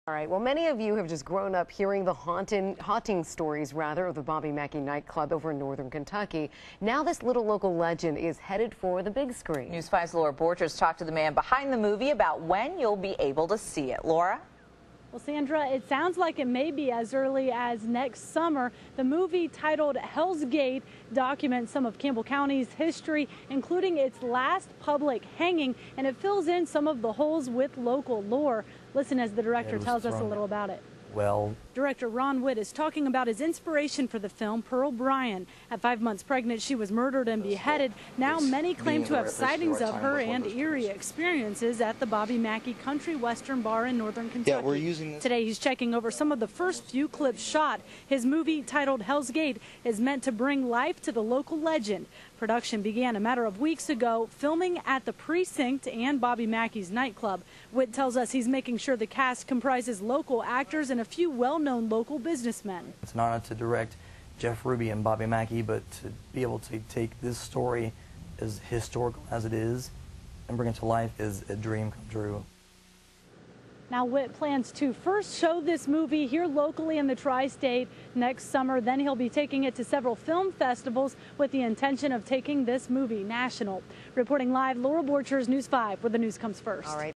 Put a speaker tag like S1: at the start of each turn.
S1: All right, well, many of you have just grown up hearing the haunting stories, of the Bobby Mackey nightclub over in northern Kentucky. Now this little local legend is headed for the big screen.
S2: News 5's Laura Borchers talked to the man behind the movie about when you'll be able to see it. Laura?
S3: Well, Sandra, it sounds like it may be as early as next summer. The movie, titled Hell's Gate, documents some of Campbell County's history, including its last public hanging, and it fills in some of the holes with local lore. Listen as the director tells us a little about it.
S4: Well,
S3: Director Ron Witt is talking about his inspiration for the film, Pearl Bryan. At 5 months pregnant, she was murdered and beheaded. Now many claim to have sightings of her and eerie experiences at the Bobby Mackey Country Western Bar in northern Kentucky.
S4: yeah, we're using this.
S3: Today he's checking over some of the first few clips shot. His movie, titled Hell's Gate, is meant to bring life to the local legend. Production began a matter of weeks ago, filming at the precinct and Bobby Mackey's nightclub. Witt tells us he's making sure the cast comprises local actors and a few well-known local businessmen.
S4: It's an honor to direct Jeff Ruby and Bobby Mackey, but to be able to take this story as historical as it is and bring it to life is a dream come true.
S3: Now Witt plans to first show this movie here locally in the tri-state next summer. Then he'll be taking it to several film festivals with the intention of taking this movie national. Reporting live, Laura Borchers, News 5, where the news comes first.
S1: All right.